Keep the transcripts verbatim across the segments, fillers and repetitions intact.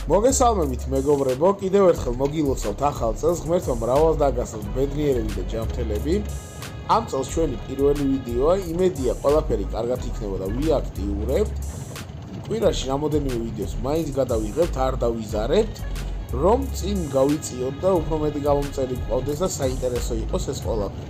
მოგესალმებით მეგობრებო, კიდევ ერთხელ მოგილოცავთ ახალ წელს, ღმერთმა მრავალს დაგასცათ ბედნიერები და ჯანმრთელები. ამ წელს ჩვენი პირველი ვიდეოა, იმედია ყველაფერი კარგად იქნება და ვიაქტიურებთ. კვირაში რამოდენიმე ვიდეოს მაინც გადავიღებთ, არ დავიზარებთ, რომ წინ გავიწიოთ და უფრო მეტი გამომწერი გყავდეს და საინტერესო იყოს ეს ყველაფერი.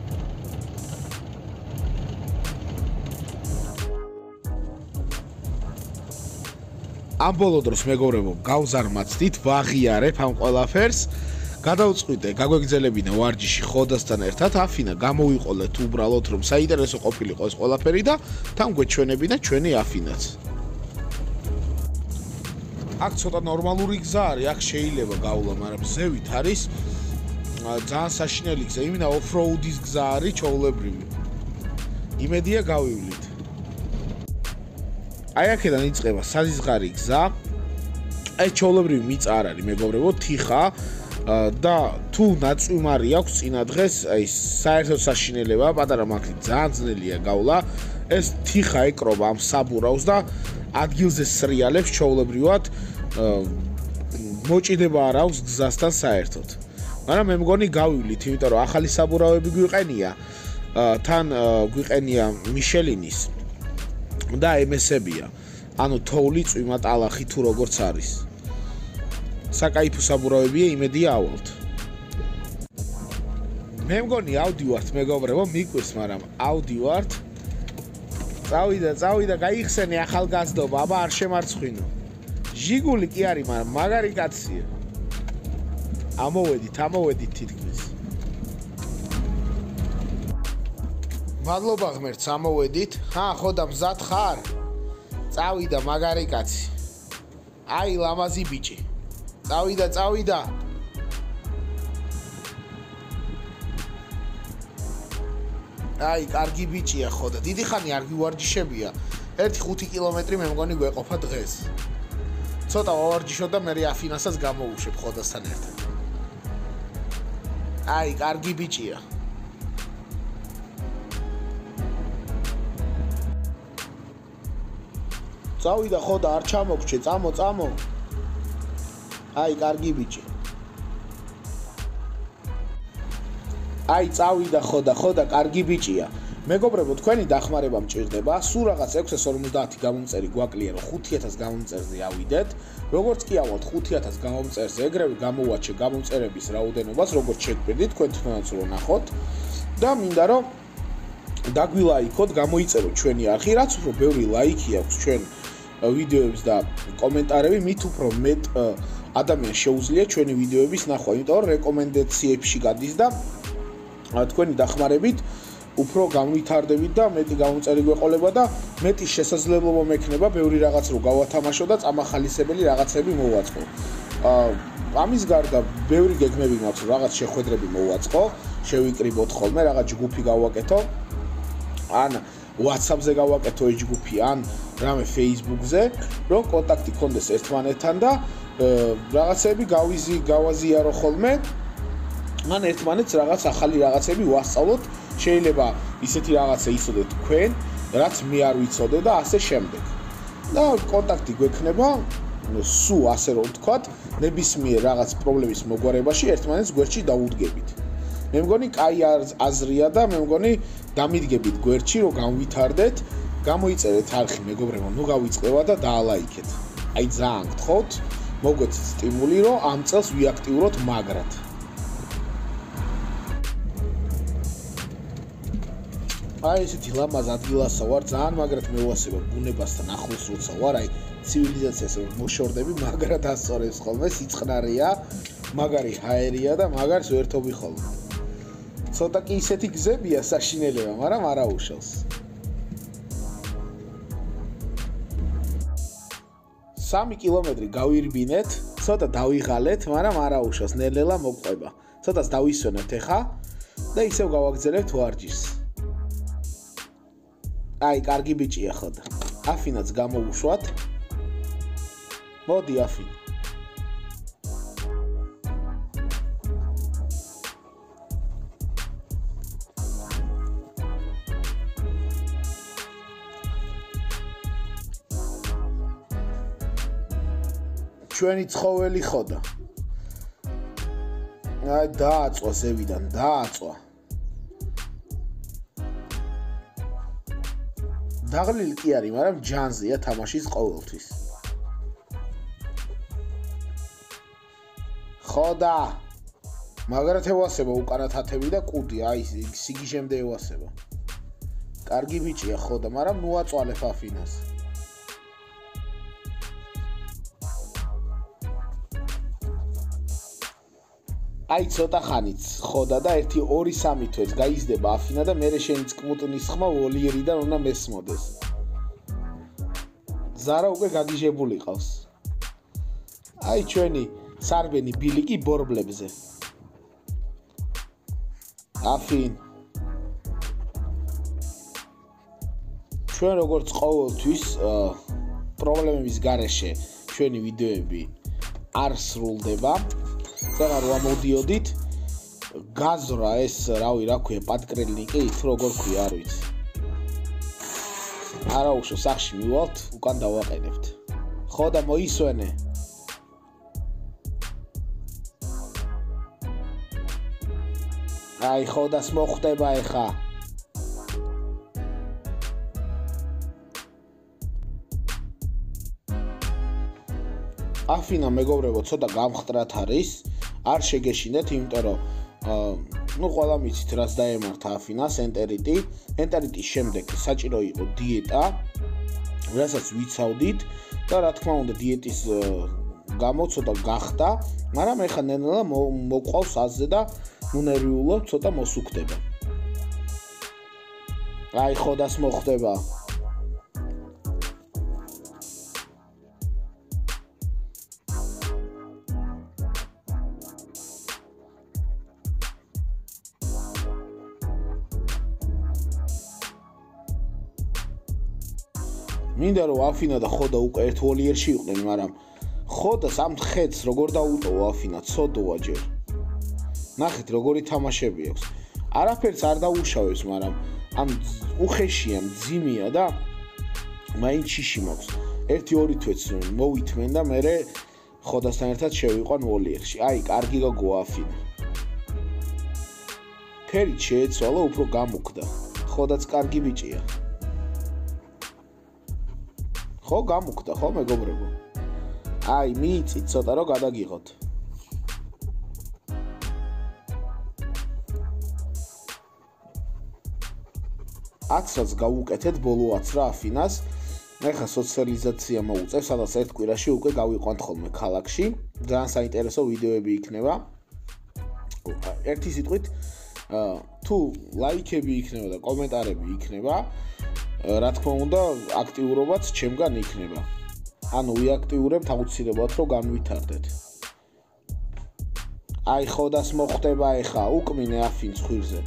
ამ ბოლო დროს მეგობრებო, გავზარმაცდით, ვაღიარებ ამ ყველაფერს. გადავწყვიტე, გაგვეგზელებინა ვარჯიში ხოდასთან ერთად, αφინა გამოვიყოლეთ უბრალოდ რომ საინტერესო ყოფილიყო ეს ყველაფერი და თან გვეჩვენებინა ჩვენი αφინაც. აქ ცოტა ნორმალური გზა არის, აქ შეიძლება გავლა, მაგრამ ზევით არის ძალიან საშინელი გზა, იმენა ოფროუდის გზა არის ჩაულებრივი. იმედია გავივლით. აი აქედან იწყება საზღარი გზა. ეს ჩაულებრივი მიწა არ არის, მეგობრებო, თიხა და თუ ნაწვიმარი აქვს წინა დღეს, აი საერთოდ საშინელება, პატარა მაქლით ძალიან ძნელია გავლა. ეს თიხა ეკრობა ამ საბურავს და ადგილზე სრიალებს ჩაულებრივად მოჭიდება არ აქვს გზასთან საერთოდ. მაგრამ მე მგონი გავივლით, იმიტომ რომ ახალი საბურავები გვიყენია, თან გვიყენია მიშელინის და ემესებია. ანუ თოვლი, წვიმა, ტალახი თუ როგორც არის. საკაიფო საბურავებია, იმედია ავალთ. მე მგონი ავდივართ, მეგობრებო, მიკვირს, მაგრამ ავდივართ. წავიდა, წავიდა, გაიხსენე ახალგაზრდობა, აბა არ შემარცხვინო. ჟიგული კი არის, მაგრამ მაგარი კაცია. ამოვედით, ამოვედით თითქმის. მადლობა ღმერთს, ამოვედით. ხა, ხო და მზად ხარ? წავიდა მაგარი კაცი. აი ლამაზი ბიჭი. წავიდა, წავიდა. აი, კარგი ბიჭია ხო და დიდი ხანი არ გივარჯიშებია. ერთი ხუთი კილომეტრი მე მგონი გვეყოფა დღეს. ცოტა ვავარჯიშო და მე აფინასაც გამოვუშვებ ხოდასთან ერთად. აი, კარგი ბიჭია. წავიდა ხო და არ ჩამოგჩე, წამო, წამო. აი, კარგი ბიჭი. აი, წავიდა ხო და ხო და კარგი ბიჭია. მეგობრებო, თქვენი დახმარება მჭირდება. სულ რაღაც ექვსი ათას ორმოცდაათი გამომწერი გვაკლია, რომ ხუთი ათას გამომწერზე ავიდეთ. როგორც კი ავალთ ხუთი ათას გამომწერზე, ეგრევე გამოვაჩე გამომწერების რაოდენობას, როგორც შეგვიძლია თქვენ თვითონაც რო ნახოთ. და მინდა რომ დაგვილაიქოთ, გამოიწეროთ ჩვენი არხი, რაც უფრო ბევრი ლაიქი აქვს ჩვენ ვიდეოებს და კომენტარები, მით უფრო მეტ ადამიანს შეუძლია ჩვენი ვიდეოების ნახვა, იმიტომ რომ რეკომენდაციებში გადის და თქვენი დახმარებით უფრო განვითარდებით და მეტი გამომწერი გვეყოლება და მეტი შესაძლებლობა მექნება ბევრი რაღაც რო გავათამაშო და წამახალისებელი რაღაცები მოვაწყო. ამის გარდა ბევრი გეგმები მაქვს, რომ რაღაც შეხვედრები მოვაწყო, შევიკრიბოთ ხოლმე, რაღაც ჯგუფი გავაკეთო. ან WhatsApp-ზე გავაკეთო ეს ჯგუფი, ან რამე Facebook-ზე, რომ კონტაქტი გქონდეს ერთმანეთთან და რაღაცები გავიზი, გავაზიარო ხოლმე. ან ერთმანეთს რაღაც ახალი რაღაცები ვასწავლოთ, შეიძლება ისეთი რაღაცა იცოდეთ თქვენ, რაც მე არ ვიცოდე და ასე შემდეგ. და კონტაქტი გვექნება, სულ ასე რომ ვთქვათ, ნებისმიერ რაღაც პრობლემის მოგვარებაში ერთმანეთს გვერდში დაუდგებით. მე მგონი კაი აზრია და მე მგონი დამიდგებით გვერდში, რომ განვითარდეთ, გამოიწერეთ არხი, მეგობრებო, ნუ გავიწყდება და დაალაიქეთ. აი ძალიან გთხოვთ, მოგვეცეთ სტიმული, რომ ამ წელს ვიაქტიუროთ მაგრად. აი ესეთი ლამაზ ადგილასა ვარ, ძალიან მაგრად მევასება ბუნებასთან ახლოს როცა ვარ, აი ცივილიზაციას რომ მოშორდები, მაგრად ასწორებს ხოლმე, სიწყნარია, მაგარი ჰაერია და მაგარს ვერთობი ხოლმე. ცოტა კი ისეთი გზებია საშინელება, მაგრამ არა უშავს. სამი კილომეტრი გავირბინეთ, ცოტა დავიღალეთ, მაგრამ არა უშავს, ნელ-ნელა მოგყვება. ცოტას დავისვენებთ ახლა და ისევ გავაგზავნებთ ვარჯიშს. აი, კარგი ბიჭია ხო და. αφინაც გამოვუშვათ. მოდი αφინ. ჩვენი ცხოველი ხოდა. აი დააწვა ზევიდან, დააწვა. დაღლილი კი არის, მაგრამ ჯანზეა თამაშის ყოველთვის. ხოდა. მაგრად ევასება უკანათ ათები და კუდი, აი სიგიჟემდე ევასება. კარგი ბიჭია ხოდა, მაგრამ ნუ აწვალებ აფინას. აი ცოტა ხანიც ხოდა და ერთი ორი სამი თვეც გაიზრდება აფინა და მერე შენი წკმუტნის ხმა ვოლიერიდან უნდა მესმოდეს. ზარა უკვე გაგიჟებული ყავს. აი ჩვენი სარბენი ბილიკი ბორბლებზე. აფინ. ჩვენ როგორც ყოველთვის პრობლემების გარეშე ჩვენი ვიდეოები არ სრულდება. და რა მოდიოდით გაზრა ეს რავი რა ქვია პატკრელნიკი თუ როგორ ქვია არ ვიცი. არა უშო სახში მივალთ უკან დავაყენებთ. ხო და მოისვენე. აი ხოდას მოხვდება ეხა. აფინა მეგობრებო ცოტა გამხტრათ არის. არ შეგეშინდეთ, იმიტომ რომ ნუ ყველა მიცით რას დაემართა აფინას ენტერიტი. ენტერიტის შემდეგ საჭირო იყო დიეტა, რასაც ვიცავდით და რა თქმა უნდა დიეტის გამო ცოტა გახდა, მაგრამ ეხა ნელა მოყავს აზზე და ნუ ნერვიულობ ცოტა მოსუქდება. აი ხოდას მოხდება. მინდა რომ აფინა და ხოდა უკვე ერთ ვოლიერში იყვნენ, მაგრამ ხოდას ამ ხედს როგორ დაუტოვა აფინა, ცოდოა ჯერ. ნახეთ როგორი თამაშები აქვს. არაფერს არ დაუშავებს, მაგრამ ამ უხეშია, მძიმეა და მაინც შიში მაქვს. ერთი ორი თვეც მოვითმენ და მე ხოდასთან ერთად შევიყვან ვოლიერში. აი, კარგი გოგოა აფინა. ფერით შეეცვალა, უფრო გამუქდა. ხოდაც კარგი ბიჭია. ხო გამუქდა ხო მეგობრებო. აი მიიწით ცოტა რომ გადაგიღოთ. აცრაც გავუკეთეთ ბოლოაც რა აფინას. ეხლა სოციალიზაცია მოუწევს, სადაც ერთ კვირაში უკვე გავიყვანთ ხოლმე ქალაქში. ძალიან საინტერესო ვიდეოები იქნება. ერთი სიტყვით თუ ლაიქები იქნება და კომენტარები იქნება, რა თქმა უნდა, აქტიურობაც ჩემგან იქნება. ანუ ვიაქტიურებთ აუცილებლად რომ განვითარდეთ. აი ხოდას მოხდება ეხა, უკმინე აფინს ხვირზე.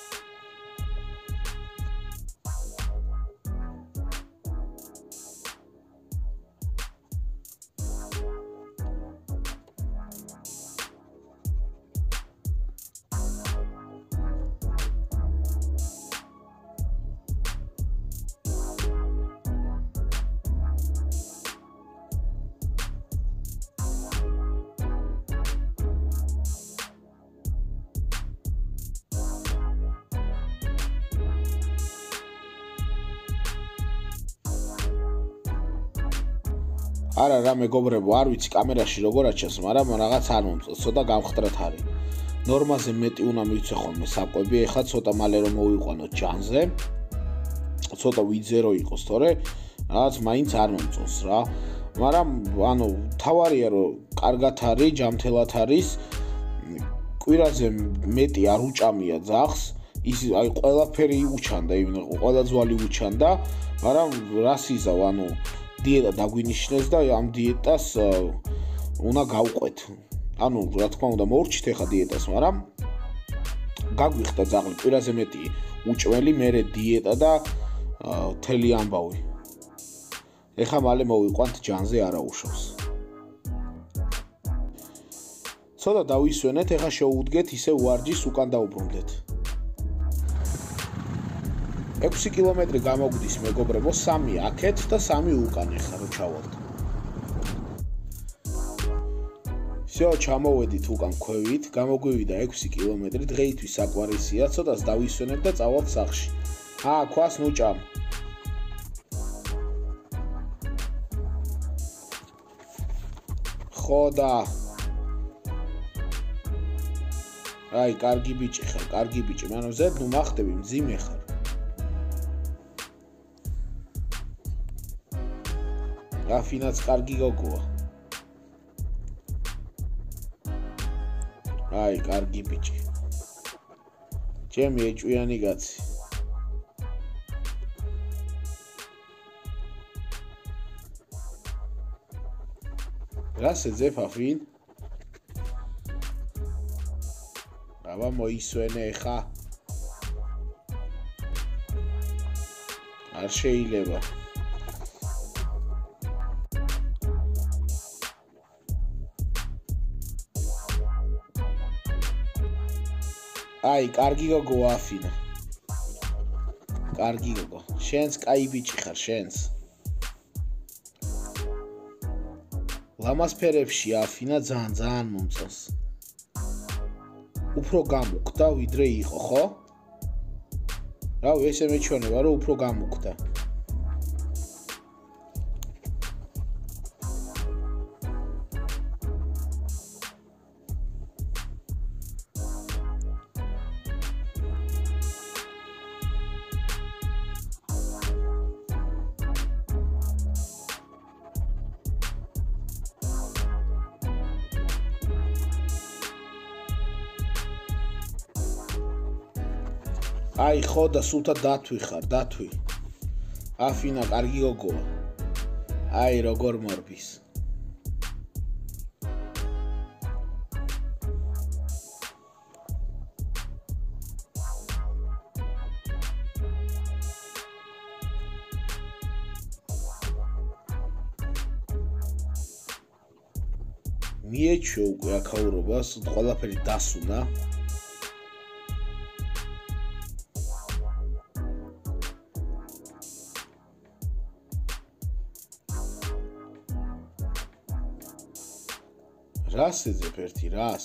არა რა მეგობრებო, არ ვიცი კამერაში როგორ აჩენს, მაგრამ რაღაც არ მომწონს, ცოტა გამხტრათ არის. ნორმაზე მეტი უნდა მივცე ხოლმე საკვები, ეხლა ცოტა მალე რომ მოვიყვანოთ ჯანზე. ცოტა ვიძერო იყოს, თორე რაღაც მაინც არ მომწონს რა. მაგრამ ანუ თავარია რომ კარგად არის, ჯამთელად არის. კვირაზე მეტი არ უჭამია ძაღს. ის აი ყველაფერი უჩანდა, იმენ ყველა ძვალი უჩანდა, მაგრამ რას იზავ, ანუ დიეტა დაგვინიშნეს და ამ დიეტას უნდა გავყვეთ. ანუ რა თქმა უნდა მოურჩით ახლა დიეტას, მაგრამ გაგვიხდა ძაღლი კვირაზე მეტი უჭველი, მერე დიეტა და თელი ამბავი. ეხლა მალე მოვიყვანთ ჯანზე არაუშავს. ცოტა დავისვენეთ, ეხლა შევუდგეთ ისე ვარჯის უკან დაუბრუნდეთ. ექვსი კილომეტრი გამოგვდის მეგობრებო, სამი აქეთ და სამი უკან ეხლა რო ჩავალთ. всё, ჩამოვედით უკან ქვევით, გამოგვივიდა ექვსი კილომეტრი, დღეისთვის საკმარისია, ცოტას დავისვენებ და წავალთ სახლში. აა, ქვას ნუჭამ. ხო და აი, კარგი ბიჭი ხარ, კარგი ბიჭი, მაგრამ ზედ ნუ მახდები, მძიმე ხარ. გაფინაც კარგი გოგოა. აი, კარგი ბიჭი. ჩემი ეჭვიანი კაცი. რა შეძებ აფინ? აბა მოისვენე ხა. არ შეიძლება. აი, კარგი გოგო აფინა. კარგი გოგო. შენს კაი ბიჭი ხარ, შენს. ლამაზფერებში აფინა ძალიან ძალიან მომწონს. უფრო გამუკვდა ვიდრე იყო, ხო? რავი, ესე მეჩვენება, რომ უფრო გამუკვდა. აი, ხო და სულთა დათვი ხარ, დათვი. აფინა, კარგი გოგოა. აი, როგორ მორბის. მიეჩვე უკვე აქაურობას, ყველაფერი დასუნა. რას ეძებ ერთი რას?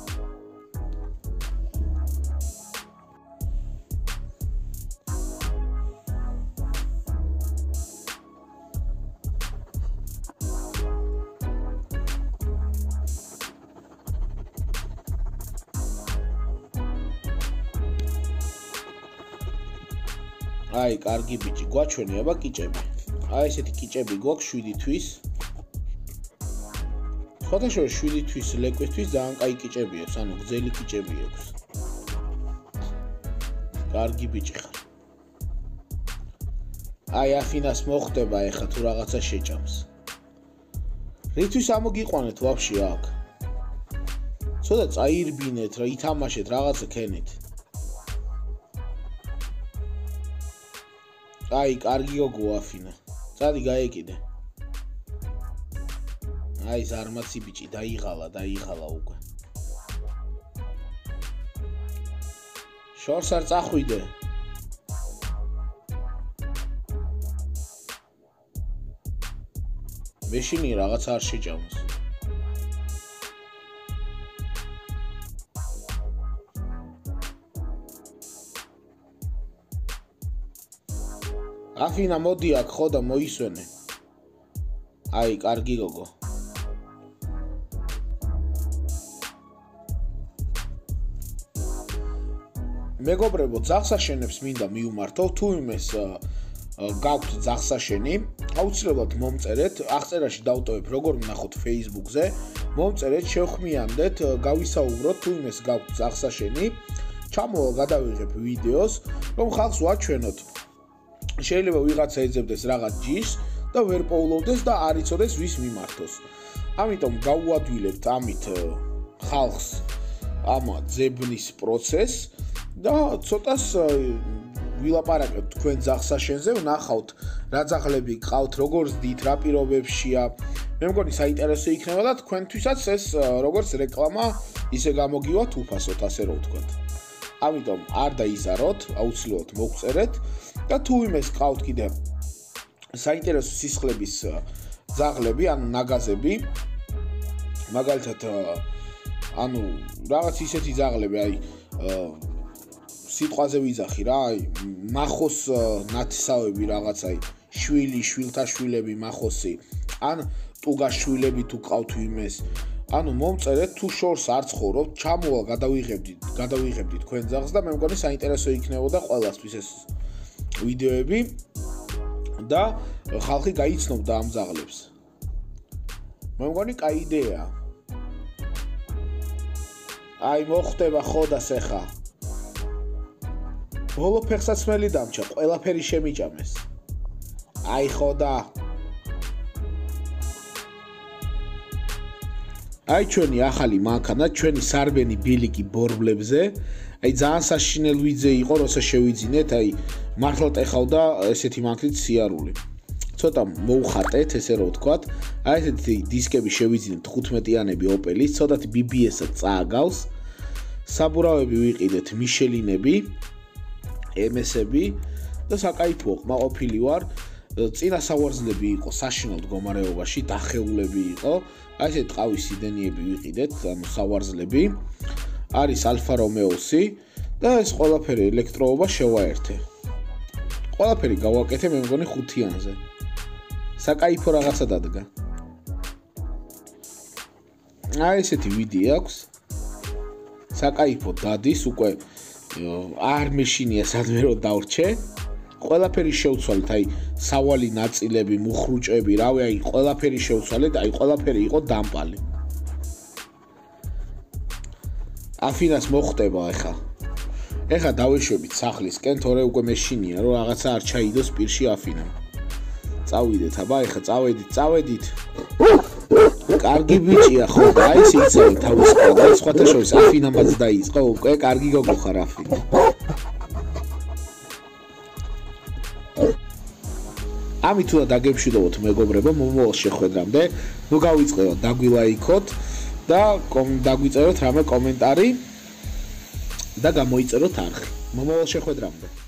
აი, კარგი ბიჭი, გვაჩვენე აბა კიჭები. აი, ესეთი კიჭები გვაქვს შვიდი თვის. ხოთაშორის შვიდი თვის ლეკვისთვის ძალიან კაი კიჭები აქვს, ანუ გრძელი კიჭები აქვს. კარგი ბიჭი ხარ. აი, აფინას მოხდება ეხა თუ რაღაცა შეჭამს. რითვის ამოგიყვანეთ ვაფშე აქ? ცოტა წაირბინეთ, რა ითამაშეთ, რაღაცა ქენით. აი, კარგი გოგო აფინა. წადი გაეკიდე. აი, ზარმაცი ბიჭი, დაიღალა, დაიღალა უკვე. შორს არ წახვიდე. მეშინი რაღაც არ შეჭამოს. აფინა, მოდი აქ ხო და მოისვენე. აი, კარგი გოგო. მეგობრებო, ძაღსაშენებს მინდა მიუმართო, თუ იმეს გაქვთ ძაღსაშენი, აუცილებლად მომწერეთ, აღწერაში დავტოვებ როგორ ვნახოთ Facebook-ზე, მომწერეთ, შევხმიანდეთ, გავისაუბროთ, თუ იმეს გაქვთ ძაღსაშენი, ჩამოვალ გადავიღებ ვიდეოს, რომ ხალხს ვაჩვენოთ. შეიძლება ვიღაცა ეძებდეს რაღაც ჯიშს და ვერ პოულობდეს და არ იცოდეს ვის მიმართოს. ამიტომ გავუადვილებთ ამით ხალხს ამ ძებნის პროცესს და ცოტას ვილაპარაკებთ თქვენ ძაღსაშენზე, ვნახავთ რა ძაღლები გყავთ, როგორ ზდით, რა პირობებშია. მე მგონი საინტერესო იქნება და თქვენთვისაც ეს როგორც რეკლამა ისე გამოგივათ უფასოდ, ასე რომ ვთქვათ. ამიტომ არ დაიზაროთ, აუცილებლად მოგწერეთ და თუ იმეს გყავთ კიდე საინტერესო სისხლების ძაღლები, ანუ ნაგაზები, მაგალითად ანუ რაღაც ისეთი ძაღლები აი სიტყვაზე ვიძახი რა აი მახოს ნათესავები რაღაც აი შვილი შვილთა შვილები მახოსი ან ტუგას შვილები თუ ყავთ ვიმეს ანუ მომწერეთ თუ შორს არ ცხოვრობთ ჩამოვალ გადავიღებდით გადავიღებდით თქვენ ძაღლს და მე მგონი საინტერესო იქნებოდა ყველასთვის ეს ვიდეოები და ხალხი გაიცნობდა ამ ძაღლებს მე მგონი კაი იდეაა აი მოხდება ხოდას ეხა ბოლო ფეხსაცმელი დამჭა ყველაფერი შემიჭამეს აი ხოდა აი ჩვენი ახალი მანქანა ჩვენი სარბენი ბილიკი ბორბლებზე აი ძალიან საშინელ ვიძე იყო როცა შევიძინეთ აი მართლად ეხავდა ესეთი მანქანით სიარული ცოტა მოუხატეთ ესე რომ ვთქვათ აი ესეთი დისკები შევიძინეთ ხუთმეტიანები ოპელის ცოტათი ბი ბი ეს-ად წააგავს საბურავები ვიყიდეთ მიშელინები ემ ეს-ები და საკაიფოა ყმაყოფილი ვარ წინა სავარძლები იყო საშინელ მდგომარეობაში დახეულები იყო აი ესე ტყავის სიდენიები ვიყიდეთ ანუ სავარძლები არის ალფა რომეოსი და ეს ყველაფერი ელექტროობა შევაერთე ყველაფერი გავაკეთე მე მგონი ხუთიანზე საკაიფო რაღაცა დადგა აი ესეთი ვიდეო აქვს საკაიფო დადის უკვე არ მეშინია სადმე რომ დავრჩე ყველაფერი შევცვალეთ აი სავალი ნაწილები მუხრუჭები რავი აი ყველაფერი შევცვალეთ აი ყველაფერი იყო დამპალი აფინას მოხდება ეხა ეხა დავეშვებით სახლისკენ თორე უკვე მეშინია რომ რაღაცა არ ჩაიდოს პირში აფინამ წავიდეთ აბა ეხა წავედით წავედით კარგი ბიჭია ხო და აი ეს იცავენ თავის ყველა სხვათა შორის აფინამაც დაიწყო უკვე კარგი გოგო ხარ აფინა ამით თუ დაგემშვიდობოთ მეგობრებო მომავალ შეხვედრამდე ნუ გავიწყდეთ დაგვილაიქოთ და დაგვიწეროთ რამე კომენტარი და გამოიწეროთ არხი მომავალ შეხვედრამდე